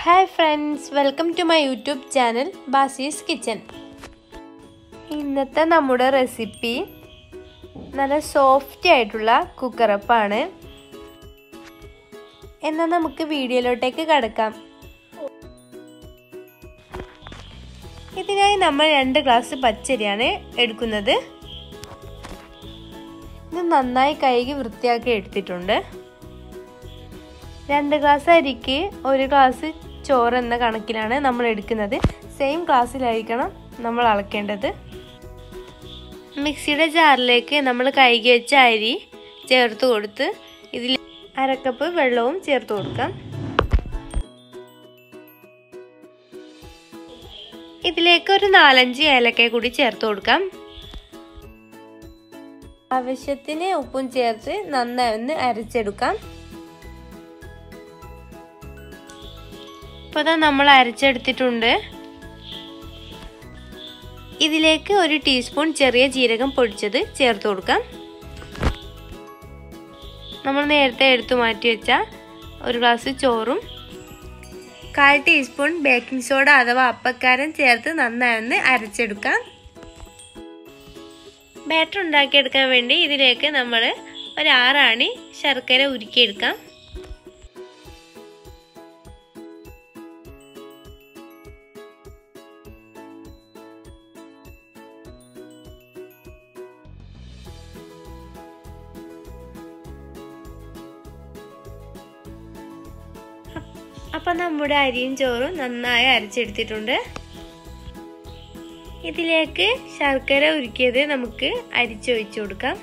Hi friends, welcome to my YouTube channel Basi's Kitchen. ഇന്നത്തെ നമ്മുടെ recipe നല്ല soft ആയിട്ടുള്ള കുക്കറപ്പാണ്. എന്നാൽ നമുക്ക് വീഡിയോയിലോട്ടേക്ക് കടക്കാം. ഇതിനായി നമ്മൾ 2 ഗ്ലാസ് പച്ചരിയാണ് എടുക്കുന്നത്. ഇത് നന്നായി കഴുകി വൃത്തിയാക്കി എടുത്തിട്ടുണ്ട്. 2 ഗ്ലാസ് അരിക്ക് 1 ഗ്ലാസ് ചോറ് എന്ന കണക്കിലാണ് നമ്മൾ എടുക്കുന്നത്. സെയിം ഗ്ലാസ്സിലായിരിക്കണം നമ്മൾ അളക്കേണ്ടത്. മിക്സിയുടെ ജാറിലേക്ക് നമ്മൾ കഴുകി വെച്ച അരി ചേർത്ത് കൊടുത്ത് ഇതിൽ 1/2 കപ്പ് വെള്ളവും ചേർത്ത് കൊടുക്കാം. ഇതിലേക്ക് ഒരു 4-5 ഏലക്ക കൂടി ചേർത്ത് കൊടുക്കാം. ആവശ്യത്തിന് ഉപ്പും ചേർത്ത് നന്നായി ഒന്ന് അരച്ചെടുക്കാം. ഇപ്പോൾ നമ്മൾ അരച്ചെടുത്തിട്ടുണ്ട്. ഇതിലേക്ക് 1 ടീസ്പൂൺ ചെറിയ ജീരകം പൊടിച്ചത് ചേർത്ത് കൊടുക്കാം. നമ്മൾ നേരത്തെ എടുത്തു മാറ്റി വെച്ച 1 ഗ്ലാസ് ചോറും 1/4 ടീസ്പൂൺ ബേക്കിംഗ് സോഡ അഥവാ അപ്പക്കാരം ചേർത്ത് നന്നായി ഒന്ന് അരച്ചെടുക്കാം. ബാറ്റർ ഉണ്ടാക്കിയെടുക്കാൻ വേണ്ടി ഇതിലേക്ക് നമ്മൾ ഒരു 6 ആണി ശർക്കര ഉരുക്കിയെടുക്കാം. അപ്പം നമ്മുടെ അരിയും ചോറും നന്നായി അരച്ചെടുത്തിട്ടുണ്ട്. ഇതിലേക്ക് ശർക്കര ഉരുക്കിയത് നമുക്ക് അരിച്ചൊഴിച്ചു കൊടുക്കാം.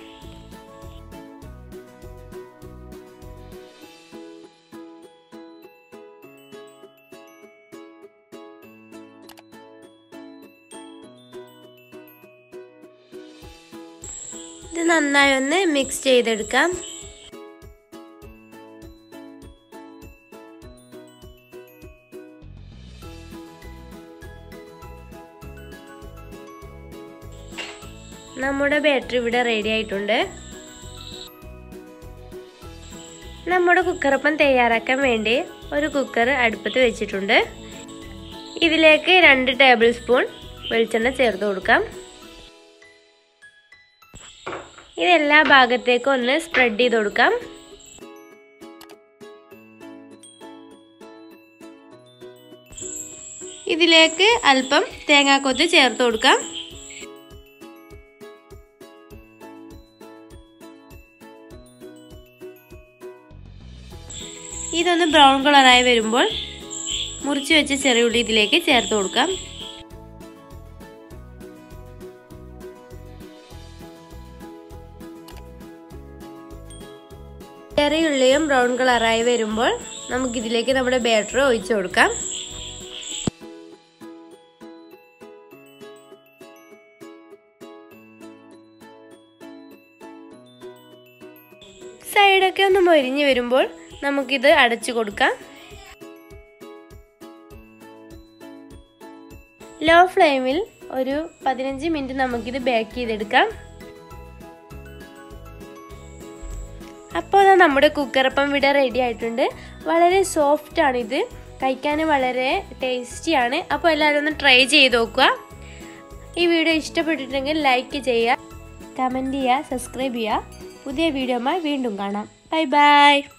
ഇത് നന്നായി ഒന്ന് മിക്സ് ചെയ്തെടുക്കാം. നമ്മുടെ ബാറ്റർ ഇവിടെ റെഡി ആയിട്ടുണ്ട്. നമ്മുടെ കുക്കറപ്പം തയ്യാറാക്കാൻ വേണ്ടി ഒരു കുക്കർ അടുപ്പത്ത് വെച്ചിട്ടുണ്ട്. ഇതിലേക്ക് 2 ടേബിൾ സ്പൂൺ വെളിച്ചെണ്ണ ചേർത്ത് കൊടുക്കാം. ഇതെല്ലാ ഭാഗത്തേക്കും ഒന്ന് സ്പ്രെഡ് ചെയ്ത് കൊടുക്കാം. ഇതിലേക്ക് അല്പം തേങ്ങാക്കൊത്ത് ചേർത്ത് കൊടുക്കാം. ഇതൊന്ന് ബ്രൗൺ കളറായി വരുമ്പോൾ മുറിച്ച് വെച്ച ചെറിയ ഉള്ളി ഇതിലേക്ക് ചേർത്ത് കൊടുക്കാം. ചെറിയ ഉള്ളിയും ബ്രൗൺ കളറായി വരുമ്പോൾ നമുക്കിതിലേക്ക് നമ്മുടെ ബാറ്റർ ഒഴിച്ചു കൊടുക്കാം. സൈഡൊക്കെ ഒന്ന് മൊരിഞ്ഞ് വരുമ്പോൾ നമുക്കിത് അടച്ചു കൊടുക്കാം. ലോ ഫ്ലെയിമിൽ ഒരു 15 മിനിറ്റ് നമുക്കിത് ബേക്ക് ചെയ്തെടുക്കാം. അപ്പോൾ നമ്മുടെ കുക്കറപ്പം ഇവിടെ റെഡി ആയിട്ടുണ്ട്. വളരെ സോഫ്റ്റ് ആണിത്, കഴിക്കാൻ വളരെ ടേസ്റ്റിയാണ്. അപ്പോൾ എല്ലാവരും ഒന്ന് ട്രൈ ചെയ്ത് നോക്കുക. ഈ വീഡിയോ ഇഷ്ടപ്പെട്ടിട്ടുണ്ടെങ്കിൽ ലൈക്ക് ചെയ്യുക, കമൻറ്റ് ചെയ്യുക, സബ്സ്ക്രൈബ് ചെയ്യുക. പുതിയ വീഡിയോയുമായി വീണ്ടും കാണാം. Bye by.